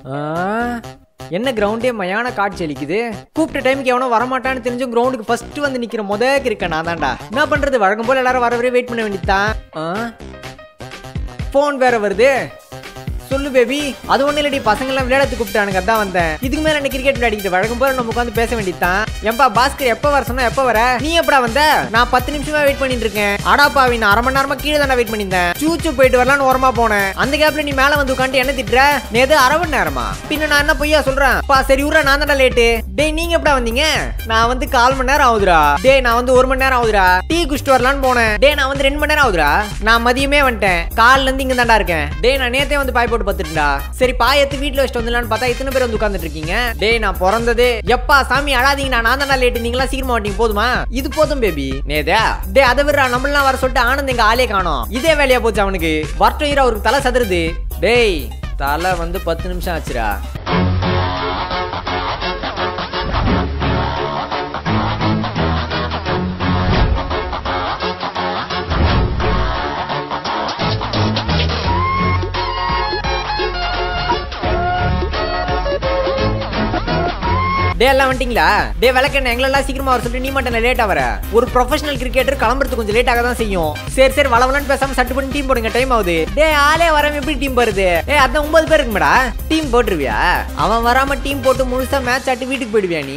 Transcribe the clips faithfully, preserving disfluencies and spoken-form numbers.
என்ன கிரவுண்டே மயான காட்சி அளிக்குது. கூப்பிட்ட டைமுக்கு எவனோ வரமாட்டான்னு தெரிஞ்சும் கிரவுண்டுக்கு ஃபர்ஸ்ட் வந்து நிக்கிற முதல் இருக்கேன் நான் தான்டா. என்ன பண்றது, வழக்கம் போல எல்லாரும் வர வரையும் வெயிட் பண்ண வேண்டியதுதான். போன் வேற வருது. சொல்லு பேபி. அது ஒண்ணு இல்லடி, பசங்க எல்லாம் விளையாடத்து கூப்பிட்டானுங்க, அதான் வந்தேன். இதுக்கு மேல என்ன கிரிக்கெட் விளையாடிக்கிட்டு வழக்கம் போல நம்ம உட்காந்து பேச வேண்டியதுதான். ஏன்பா பாஸ்கர் எப்ப வர சொன்னா எப்ப வர? நீ எப்படா வந்த? நான் பத்து நிமிஷமா வெயிட் பண்ணிட்டு இருக்கேன். அடாப்பாவி, நான் அரை மணி நேரமா கீழே தானே வெயிட் பண்ணியிருந்தேன். சூச்சு போயிட்டு வரலான்னு ஓரமா போனேன். அந்த கேப்ல நீ மேல வந்து உட்காந்து என்ன திட்டுற? நேது அரை மணி நேரமா? பின்ன நான் என்ன பொய்யா சொல்றேன்? பா சரி உரா, நான் தான்டா லேட்டு. டேய் நீங்க எப்படா வந்தீங்க? நான் வந்து கால் மணி நேரம் ஆகுதுரா. டேய் நான் வந்து ஒரு மணி நேரம் ஆகுதுரா. டீ குடிச்சிட்டு வரலான்னு போனேன். டேய் நான் வந்து ரெண்டு மணி நேரம் ஆகுதுரா. நான் மதியமே வந்துட்டேன். கால்ல இருந்து இங்க தான்டா இருக்கேன். டேய் நான் நேத்தே வந்து பாய் போட்டு பத்துட்டா. சரி பாயத்து வீட்டுல வச்சுட்டு வந்துடலான்னு பார்த்தா இத்தனை பேர் வந்து உட்கார்ந்துட்டு இருக்கீங்க. டேய் நான் பிறந்ததே எப்பா சாமி அழாதீங்க, நான் தான்டா லேட்டு. நீங்களா சீக்கிரமா வந்தீங்க போதுமா? இது போதும் பேபி. நேதா டே அதை விடுறா, நம்மளாம் வர சொல்லிட்டு ஆனந்த் எங்க ஆளே காணோம். இதே வேலையா போச்சு அவனுக்கு. வரட்டும் ஈரா, அவருக்கு தலை சதுருது. டேய் தலை வந்து பத்து நிமிஷம் ஆச்சுரா. டே எல்லாம் வந்துட்டீங்களா? டே விளக்கண்ண எங்களெல்லாம் சீக்கிரமா வர சொல்லிட்டு நீ மட்டும் லேட்டா வர. ஒரு ப்ரொஃபஷனல் கிரிக்கெட்டர் கிளம்புறது கொஞ்சம் லேட் ஆக தான் செய்யும். சரி சரி வளவலன்னு பேசாம சட்டு பண்ணி டீம் போடுங்க, டைம் ஆகுது. டே ஆளே வராம எப்படி டீம் போடுது? ஏ அதான் ஒன்பது பேர் இருக்குமாடா. டீம் போட்டுருவியா? அவன் வராம டீம் போட்டு முழுசா மேட்ச் ஆட்டி வீட்டுக்கு போயிடுவியா நீ?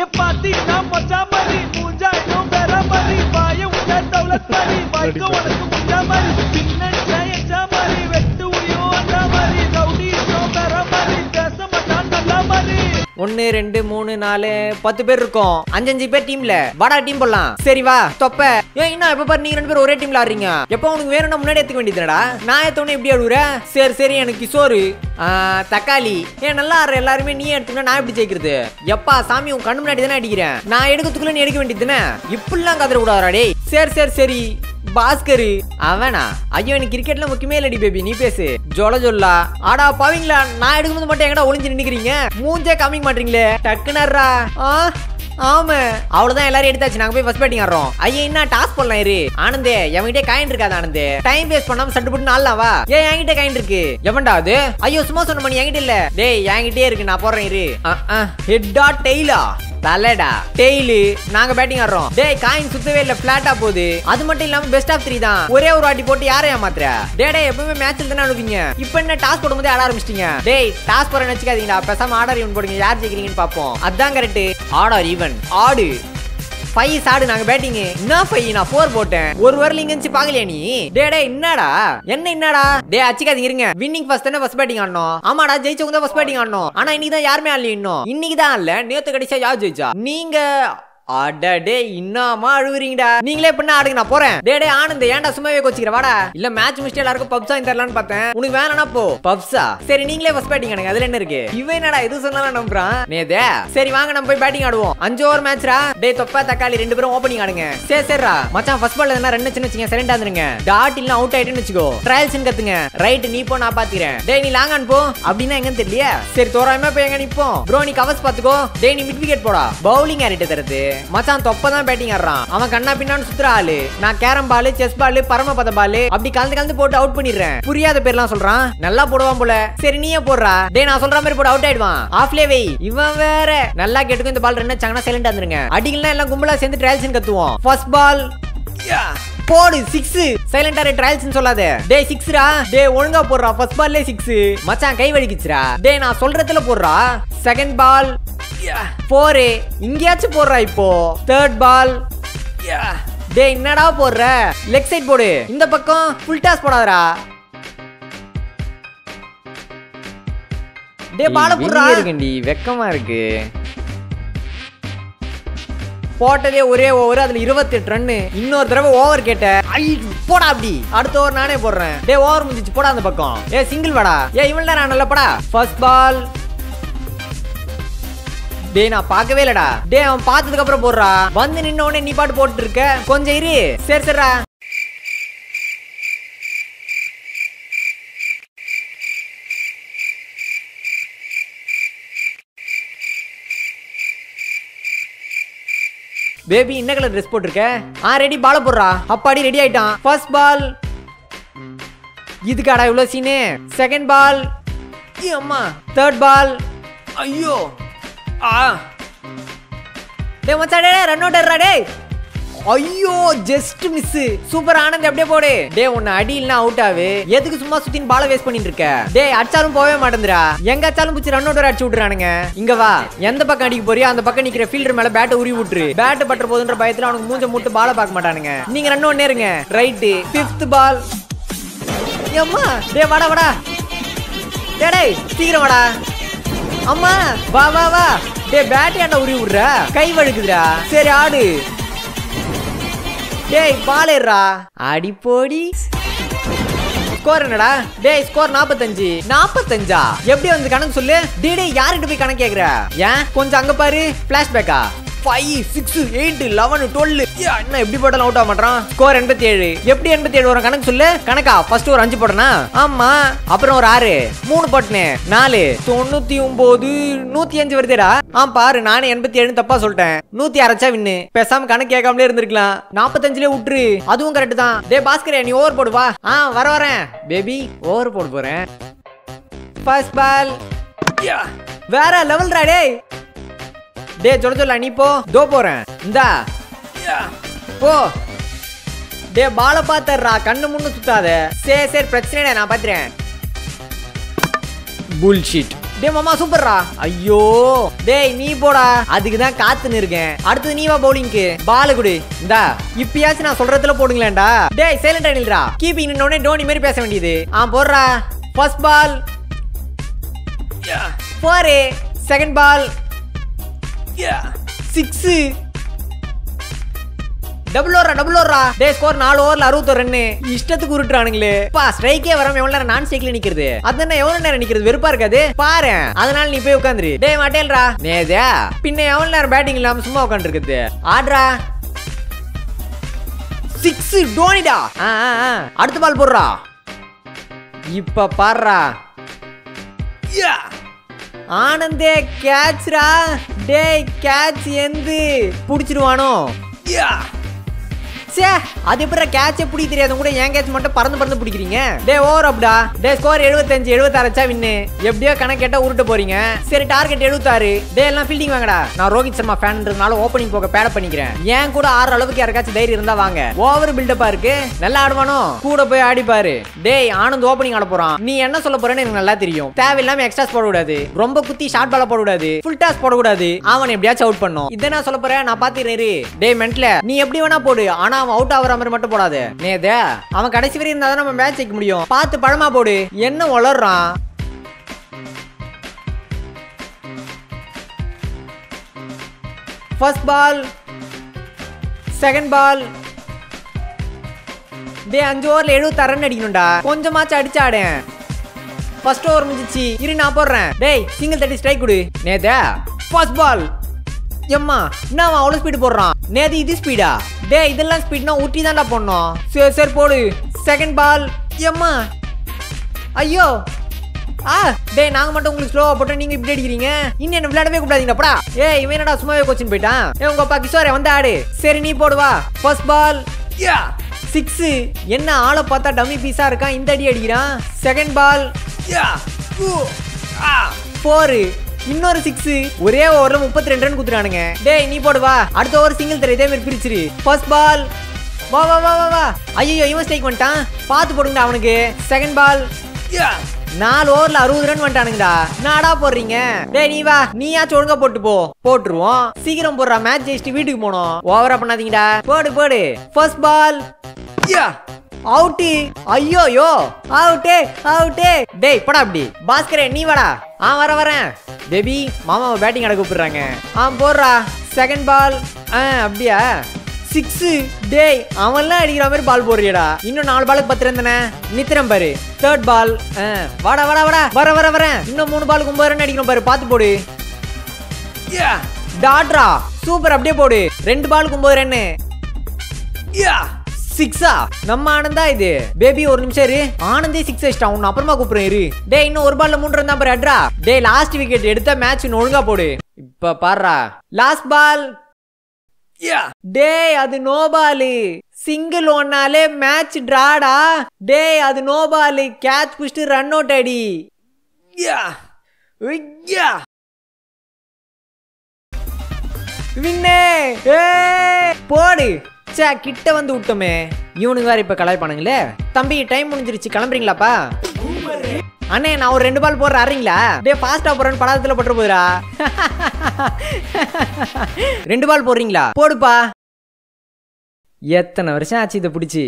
ஒன்னு ரெண்டு மூணு நாலு பத்து பேர் இருக்கும். அஞ்சஞ்சு பேர் டீம்ல வாடா டீம் போடலாம். சரி வா தொப்ப. ஏன் என்ன எப்ப பாரு நீங்க ரெண்டு பேரும் ஒரே டீம்ல ஆடுறீங்க? எப்ப உனக்கு வேணும்னா முன்னாடி எடுத்துக்க வேண்டியதுடா. நான் எடுத்தோன்னே எப்படி ஆடுற? சரி சரி எனக்கு கிஷோரு தக்காளி. ஏன் நல்லா ஆடுற எல்லாருமே நீ எடுத்துனா நான் எப்படி ஜெயிக்கிறது? எப்பா சாமி உன் கண்ணு முன்னாடி தானே அடிக்கிறேன். நான் எடுக்கிறதுக்குள்ள நீ எடுக்க வேண்டியது தானே. இப்படிலாம் கதற கூடாதா டேய். சரி சரி சரி பாஸ்கர் அவனா? ஐயோ எனக்கு கிரிக்கெட்ல முக்கியமே இல்லடி பேபி, நீ பேசு. ஜொல ஜொல்லா ஆடா பாவீங்களா, நான் எடுக்கும்போது மட்டும் எங்கடா ஒளிஞ்சு நின்னுக்கிறீங்க? மூஞ்சே காமிக்க மாட்டீங்களே. டக்குனர்ரா. ஆ ஆமா அவ்வளவுதான், எல்லாரும் எடுத்தாச்சு. நாங்க போய் ஃபர்ஸ்ட் பேட்டிங் ஆடுறோம். ஐயா என்ன டாஸ் பண்ணலாம் இரு. ஆனந்தே என்கிட்ட காயின் இருக்காது. ஆனந்தே டைம் வேஸ்ட் பண்ணாம சட்டு போட்டு நாளா வா. ஏன் என்கிட்ட காயின் இருக்கு? எவன்டா அது? ஐயோ சும்மா சொன்ன மணி என்கிட்ட இல்ல. டேய் என்கிட்டே இருக்கு, நான் போடுறேன் இரு. ஹெட்டா டெய்லா? தலைடா டெய்லு. நாங்க பேட்டிங் ஆடுறோம். டேய் காயின் சுத்தவே இல்ல, பிளாட்டா போகுது. அது மட்டும் இல்லாம பெஸ்ட் ஆஃப் த்ரீ தான். ஒரே ஒரு வாட்டி போட்டு யாரையா மாத்திர? டே டே எப்பவுமே மேட்ச்ல தானே அனுப்புவீங்க. இப்போ என்ன டாஸ் போடும்போது ஆட ஆரம்பிச்சிட்டீங்க? டேய் டாஸ் போற நினைச்சுக்காதீங்கடா, பேசாம ஆர்டர் ஈவன் போடுங்க. யார் ஜெயிக்கிறீங்கன்னு பாப்போம். அதான் கரெக்ட். ஆர்டர் ஈவன் ஆடு ஃபைவ் ஆடு. நாங்க பேட்டிங். என்ன ஃபைவ்? நான் ஃபோர் போட்டேன். ஒரு வரல இங்க பாக்கலையா நீ? டே டே என்னடா என்ன என்னடா? டே அச்சிக்காதீங்க இருங்க. வின்னிங் ஃபர்ஸ்ட் தானே ஃபர்ஸ்ட் பேட்டிங் ஆடணும். ஆமாடா ஜெயிச்சவங்க தான் ஃபர்ஸ்ட் பேட்டிங் ஆடணும். ஆனா இன்னைக்கு தான் யாருமே ஆடல. இன்னும் இன்னைக்கு தான் ஆடல. நேத்து கடைசியா யார் ஜெயிச்சா? நீங்க. அடடே இன்னமா அழுவுறீங்கடா. நீங்களே பண்ண ஆடுங்க, நான் போறேன். டே டே ஆனந்த் ஏன்டா சும்மாவே கோச்சிக்கிற? வாடா. இல்ல மேட்ச் முடிச்சிட்டு எல்லாருக்கும் பப்ஸா தரலான்னு பார்த்தேன். உனக்கு வேணானா போ. பப்ஸா? சரி நீங்களே ஃபர்ஸ்ட் பேட்டிங் ஆடுங்க, அதுல என்ன இருக்கு? இவன் என்னடா எது சொன்னாலும் நம்புறான். நேதே சரி வாங்க நம்ம போய் பேட்டிங் ஆடுவோம். அஞ்சு ஓவர் மேட்ச்ரா. டே தொப்பா தக்காளி ரெண்டு பேரும் ஓப்பனிங் ஆடுங்க. சரி சரிடா மச்சான். ஃபர்ஸ்ட் பால்ல என்ன ரன் சின்ன வச்சுங்க, சைலண்டா இருந்துருங்க. டாட் இல்ல அவுட் ஆயிட்டுன்னு வச்சுக்கோ. ட்ரையல்ஸ் கத்துங்க. ரைட் நீ போ, நான் பாத்துக்கிறேன். டேய் நீ லாங் ஆன் போ. அப்படின்னா எங்கன்னு தெரியல. சரி தோராயமா போய் எங்க நிப்போம். ப்ரோ நீ கவர்ஸ் பாத்துக்கோ. டேய் நீ மிட் விக்கெட் போடா. பவுலிங் ஆடிட்டு தரது மச்சான். தொப்பா பேட்டிங் ஆடுறான் அவன். கண்ணா பின்னான்னு சுத்துற ஆளு. நான் கேரம் பால், செஸ் பால், பரமபத பால் அப்படி கலந்து கலந்து போட்டு அவுட் பண்ணிடுறேன். புரியாத பேர்லாம் சொல்றான். நல்லா போடுவான் போல. சரி நீயே போடுறா. டே நான் சொல்ற மாதிரி போட்டு அவுட் ஆயிடுவான். ஆஃப்லே வை. இவன் வேற நல்லா கேட்டுக்கும். இந்த பால் ரன் ஆச்சாங்கன்னா சைலண்டா இருந்துருங்க. அடிக்கலாம் எல்லாம் கும்பலா சேர்ந்து ட்ரையல்ஸ் கத்துவோம். ஃபர்ஸ்ட் பால் போடு சிக்ஸ். சைலண்டா ட்ரையல்ஸ் சொல்லாத. டே சிக்ஸ்ரா. டே ஒழுங்கா போடுறா. ஃபர்ஸ்ட் பால்லே சிக்ஸ். மச்சான் கை வலிக்குச்சுடா. டே நான் சொல்றதுல போடுறா. செகண்ட் பால் போர். இங்கேயாச்சும் போடுறா. இப்போ தேர்ட் பால். டே என்னடா போடுற? லெக் சைட் போடு. இந்த பக்கம் ஃபுல் டாஸ் போடாதடா. டே பால போடுறா. இருக்கேன்டி வெக்கமா இருக்கு. போட்டதே ஒரே ஓவர், அதுல இருபத்தி எட்டு ரன். இன்னொரு தடவை ஓவர் கேட்ட. போடா அப்படி. அடுத்த ஓவர் நானே போடுறேன். டே ஓவர் முடிஞ்சிச்சு போடா அந்த பக்கம். ஏ சிங்கிள் வாடா. ஏ இவன் நேரம் நல்லா போடா. First ball. டே நான் பார்க்கவே இல்லடா. டே அவன் பார்த்ததுக்கு அப்புறம் போடுறா. வந்து நின்ன உடனே நீ பாட்டு போட்டு இருக்க. கொஞ்சம் இரு. சரி சரிடா. பேபி என்ன கலர் ட்ரெஸ் போட்டிருக்க? ஆ ரெடி. பால போடுறா. அப்பாடி ரெடி ஆயிட்டான். First ball. இதுக்காடா இவ்வளவு சீனு. Second ball. அம்மா தேர்ட் பால். ஐயோ ஆ டே மச்சான் டே ரன் அவுட் ஆறா டே. ஐயோ ஜஸ்ட் மிஸ். சூப்பர் ஆனந்த் அப்படியே போடு. டே உன்னை அடி இல்ல அவுட் ஆவு. எதுக்கு சும்மா சுத்தின் பால வேஸ்ட் பண்ணிட்டு இருக்க? டே அடிச்சாலும் போவே மாட்டேங்குதுடா. எங்க அடிச்சாலும் பிடிச்சி ரன் அவுட் அடிச்சு விட்டுறானுங்க. இங்க வா, எந்த பக்கம் அடிக்க போறியோ அந்த பக்கம் நிக்கிற ஃபீல்டர் மேல பேட்டை உருவி விட்டுரு. பேட் பற்ற போதுன்ற பயத்துல அவனுக்கு மூஞ்ச முட்டு பால பார்க்க மாட்டானுங்க. நீங்க ரன் ஒன்னே இருங்க. Right fifth ball. அம்மா டே வாடா வாடா. டே சீக்கிரம் வாடா. அம்மா வா வா வா. டே பேட் ஏன்டா உருவி விடுற? கை வழுக்குதுடா. சரி ஆடு. டேய் பால் ஏறா. அடி போடி. ஸ்கோர் என்னடா? டேய் ஸ்கோர் நாற்பத்தஞ்சு. நாற்பத்தஞ்சா எப்படி வந்து கணக்கு சொல்லு. டே டே யார்கிட்ட போய் கணக்கு கேக்குற? ஏன் கொஞ்சம் அங்க பாரு. பிளாஷ்பேக்கா? Five six eight eleven twelve. என்ன எப்படி போட்டாலும் அவுட் ஆக மாட்டான். ஸ்கோர் எண்பத்தி ஏழு. எப்படி எண்பத்தி ஏழு வரும் கணக்கு சொல்லு. கணக்கா ஃபர்ஸ்ட் ஒரு அஞ்சு போட்டனா? ஆமா. அப்புறம் ஒரு ஆறு. மூணு போட்டனே. நாலு. தொண்ணூத்தி ஒன்பது நூத்தி அஞ்சு வருதுடா. ஆ பாரு நானே எண்பத்தி ஏழு தப்பா சொல்லிட்டேன். நூத்தி அரைச்சா வின்னு. பேசாம கணக்கு கேட்காமலே இருந்திருக்கலாம். நாற்பத்தஞ்சுல விட்டுரு. அதுவும் கரெக்ட் தான். டே பாஸ்கரே நீ ஓவர் போடு வா. ஆ வர வரேன் பேபி. ஓவர் போட போறேன். First ball. வேற லெவல்டா டேய். டே சொல்ல சொல்ல நீ போ. தோ போறேன். இந்தா போ. டே பால பாத்தறா. கண்ணு முன்னு சுத்தாத. சரி சரி பிரச்சனை இல்ல நான் பாத்துறேன். புல்ஷிட். டே மாமா சூப்பர்ரா. ஐயோ டேய் நீ போடா. அதுக்கு தான் காத்துன்னு இருக்கேன். அடுத்து நீ வா பவுலிங்க்கு. பால் குடு. இந்தா இப்பயாச்சும் நான் சொல்றதுல போடுங்களேன்டா. டேய் சைலண்டா நில்றா. கீப்பிங் நின்னோனே டோனி மாதிரி பேச வேண்டியது. ஆ போடுறா. First ball. Four. Second ball. Six. Double ஓவரா டபுள் ஓவரா. டே ஸ்கோர் நாலு ஓவர்ல அறுபத்தொரு ரன்னு. இஷ்டத்துக்கு உருட்டுறானுங்களே. பா ஸ்ட்ரைக்கே வராம எவ்வளவு நேரம் நான் ஸ்ட்ரைக்ல நிக்கிறது? அதானே எவ்வளவு நேரம் நிக்கிறது வெறுப்பா இருக்காது பாரு. அதனால நீ போய் உட்காந்துரு. டே மாட்டேல்ரா. நேதே பின்ன எவ்வளவு நேரம் பேட்டிங் இல்லாம சும்மா உட்காந்து இருக்குது. ஆடுறா. சிக்ஸ் டோனிடா. அடுத்த பால் போடுறா. இப்ப பாடுறா. ஆனந்தே கேட்ச்ரா. டேய் கேட்ச் எந்து புடிச்சிடுவானோ? சே அது எப்பற கேட்சே புடி தெரியாத கூட ஏன் கேட்ச் மட்டும் பறந்து பறந்து பிடிக்கிறீங்க? டே ஓவர் அப்டா. டே ஸ்கோர் எழுபத்தஞ்சு எழுபத்தாறு அச்சா வின்னு. எப்படியோ கணக்கு கேட்டா உருட்ட போறீங்க. சரி டார்கெட் எழுபத்தாறு. டே எல்லாம் ஃபீல்டிங் வாங்கடா. நான் ரோஹித் சர்மா ஃபேன்ன்றதுனால ஓப்பனிங் போக பேட பண்ணிக்கிறேன். ஏன் கூட ஆறு அளவுக்கு யாருக்காச்சும் தைரியம் இருந்தா வாங்க. ஓவர் பில்டப்பா இருக்கு. நல்லா ஆடுவானோ கூட போய் ஆடி பாரு. டேய் ஆனந்த் ஓப்பனிங் ஆட போறான். நீ என்ன சொல்ல போறேன்னு எனக்கு நல்லா தெரியும். தேவையில்லாம எக்ஸ்ட்ராஸ் போட கூடாது. ரொம்ப குத்தி ஷார்ட் பால போட கூடாது. ஃபுல் டாஸ் போட கூடாது. அவன் எப்படியாச்சும் அவுட் பண்ணும். இத நான் சொல்ல போறேன். நான் பாத்துறேன். டேய் மென்ட்ல நீ எப்படி வேணா போடு. ஆனா அவன் அவுட் ஆவற மாதிரி மட்டும் போடாத. நேதே அவன் கடைசி வரை இருந்தா தான் நம்ம மேட்ச் ஜெயிக்க முடியும். பார்த்து பழமா போடு. என்ன வளர்றான்? First ball. Second ball. டே அஞ்சு ஓவர்ல எழுபத்தாறு ரன் அடிக்கணும்டா. கொஞ்சமாச்சும் அடிச்சாடு. ஃபர்ஸ்ட் ஓவர் முடிஞ்சிச்சு. இரு நான் போடுறேன். டேய் சிங்கிள் தட்டி ஸ்ட்ரைக் கொடு. நேதே ஃபர்ஸ்ட் பால். எம்மா என்ன அவன் அவ்வளவு ஸ்பீடு போடுறான்? நேது இது ஸ்பீடா? டே இதெல்லாம் ஸ்பீட்னா ஊட்டி தான்டா போடணும். சரி சரி போடு. Second ball. எம்மா ஐயோ ஆ டே நாங்க மட்டும் உங்களுக்கு ஸ்லோவா போட்டோம். நீங்க இப்படி அடிக்கிறீங்க. இன்னும் என்ன விளையாடவே கூடாதீங்கப்பா. ஏ இவன் என்னடா சும்மாவே கோச்சின் போயிட்டான். ஏ உங்க அப்பா கிஷோரே வந்து ஆடு. சரி நீ போடுவா. First ball. சிக்ஸ். என்ன ஆளை பார்த்தா டம்மி பீஸா இருக்கான். இந்த அடி அடிக்கிறான். Second ball. ஃபோர். இன்னொரு சிக்ஸ். ஒரே ஓவர்ல முப்பத்தி ரெண்டு ரன் குத்துறானுங்க. டேய் நீ போடுவா. அடுத்த ஓவர் சிங்கிள் தர இதே மாதிரி பிரிச்சிரு. First ball. வா வா வா வா. ஐயோ இவன் ஸ்ட்ரைக் பண்ணிட்டான். பாத்து போடுங்கடா அவனுக்கு. Second ball. நாலு ஓவர்ல அறுபது ரன் வந்துட்டானுங்கடா. நாடா போடுறீங்க? டேய் நீ வா. நீயாச்சும் ஒழுங்கா போட்டு போ. போட்டுருவோம். சீக்கிரம் போடுறா. மேட்ச் ஜெயிச்சுட்டு வீட்டுக்கு போனோம். ஓவரா பண்ணாதீங்கடா. போடு போடு. First ball. அவுட். ஐயோ யோ அவுட் அவுட். டேய் போடா அப்படி. பாஸ்கரே நீ வாடா. ஆ வர வரேன். பேபி மாமாவை பேட்டிங் ஆட கூப்பிடுறாங்க. ஆ போடுறா. Second ball. ஆ அப்படியா? சிக்ஸ். டேய் அவன்லாம் அடிக்கிற மாதிரி பால் போடுறியடா. இன்னும் நாலு பாலுக்கு பத்து ரன் தானே. நித்திரம் பாரு. Third ball. வாடா வாடா வாடா. வர வர வரேன். இன்னும் மூணு பாலுக்கு ஒன்பது ரன் அடிக்கணும் பாரு. பாத்து போடு. டாட்ரா சூப்பர். அப்படியே போடு. ரெண்டு பாலுக்கு ஒன்பது ரன்னு. சிக்ஸா? நம்ம ஆனந்தா இது. பேபி ஒரு நிமிஷம் இரு. ஆனந்தே சிக்ஸ் அடிச்சிட்டான். உன்னை அப்புறமா கூப்பிடுறேன் இரு. டேய் இன்னும் ஒரு பால்ல மூணு ரன் தான் பாரு. அட்ரா. டேய் லாஸ்ட் விக்கெட் எடுத்த மேட்ச் ஒழுங்கா போடு. இப்ப பாருடா. Last ball. டேய் அது நோ பால். சிங்கிள் ஒன்னாலே மேட்ச் டிராடா. டேய் அது நோ பால். கேட்ச் புடிச்சிட்டு ரன் அவுட் அடி. யா ஐயா விண்ணே ஏய் போடு சே கிட்ட வந்து விட்டோமே இவனுக்கு வேற இப்ப கலாய்ப்பானுங்களே தம்பி டைம் முடிஞ்சிருச்சு கிளம்புறீங்களாப்பா அண்ணே நான் ஒரு ரெண்டு பால் போடுற அறிங்களா டே ஃபாஸ்டா போறேன்னு படாதத்துல பட்டு போதுரா ரெண்டு பால் போடுறீங்களா போடுப்பா எத்தனை வருஷம் ஆச்சு இதை பிடிச்சி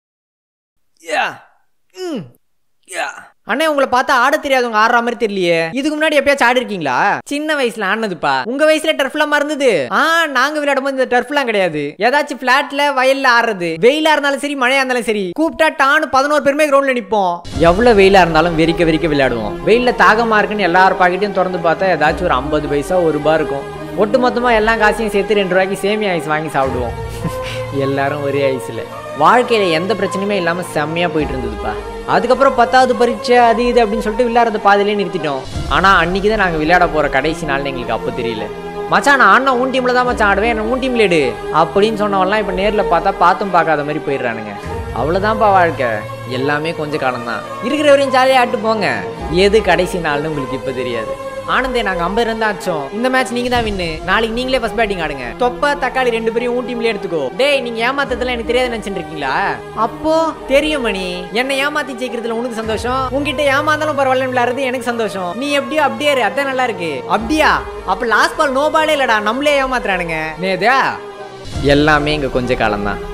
அண்ணே உங்களை பார்த்தா ஆட தெரியாதவங்க ஆடுற மாதிரி தெரியலையே இதுக்கு முன்னாடி எப்பயாச்சும் ஆடி இருக்கீங்களா சின்ன வயசுல ஆனதுப்பா உங்க வயசுல டர்ஃப்லாம் இருந்தது ஆ நாங்க விளையாடும் போது இந்த டர்ஃப்லாம் கிடையாது ஏதாச்சும் பிளாட்ல வயல்ல ஆடுறது வெயிலா இருந்தாலும் சரி மழையா இருந்தாலும் சரி கூப்பிட்டா டான்னு பதினோரு பேருமே கிரௌண்ட்ல நிப்போம் எவ்வளவு வெயிலா இருந்தாலும் வெறிக்க வெறிக்க விளையாடுவோம் வெயில்ல தாகமா இருக்குன்னு எல்லாரும் பாக்கெட்டையும் திறந்து பார்த்தா ஏதாச்சும் ஒரு ஐம்பது பைசா ஒரு ரூபா இருக்கும் ஒட்டு மொத்தமா எல்லா காசையும் சேர்த்து ரெண்டு ரூபாய்க்கு சேமியா ஐஸ் வாங்கி சாப்பிடுவோம் எல்லாரும் ஒரே ஐஸ்ல வாழ்க்கையில எந்த பிரச்சனையுமே இல்லாம செம்மையா போயிட்டு இருந்ததுப்பா அதுக்கப்புறம் பத்தாவது பரீட்சை அது இது அப்படின்னு சொல்லிட்டு விளையாடுறத பாதிலே நிறுத்திட்டோம் ஆனா அன்னைக்கு தான் நாங்க விளையாட போற கடைசி நாள் எங்களுக்கு அப்போ தெரியல மச்சான் நான் அண்ணா உன் டீம்ல தான் மச்சான் ஆடுவேன் என்ன உன் டீம்ல எடு அப்படின்னு சொன்னவெல்லாம் இப்ப நேர்ல பார்த்தா பார்த்தும் பார்க்காத மாதிரி போயிடுறானுங்க அவ்வளவுதான்ப்பா வாழ்க்கை எல்லாமே கொஞ்ச காலம் தான் இருக்கிற வரையும் ஜாலியா ஆட்டு போங்க எது கடைசி நாள்னு உங்களுக்கு இப்ப தெரியாது ஆனந்தே நாங்க ஐம்பது ரன் தான் ஆச்சோம் இந்த மேட்ச் நீங்க தான் வின்னு நாளைக்கு நீங்களே ஃபர்ஸ்ட் பேட்டிங் ஆடுங்க தொப்ப தக்காளி ரெண்டு பேரையும் ஊன் டீம்ல எடுத்துக்கோ டேய் நீங்க ஏமாத்ததெல்லாம் எனக்கு தெரியாது நினைச்சிட்டு இருக்கீங்களா அப்போ தெரியும் மணி என்ன ஏமாத்தி ஜெயிக்கிறதுல உனக்கு சந்தோஷம் உங்ககிட்ட ஏமாந்தாலும் பரவாயில்ல விளையாடுறது எனக்கு சந்தோஷம் நீ எப்படியோ அப்படியே இரு அதான் நல்லா இருக்கு அப்படியா அப்ப லாஸ்ட் பால் நோ பாலே இல்லடா நம்மளே ஏமாத்துறானுங்க நேதா எல்லாமே இங்க கொஞ்ச காலம் தான்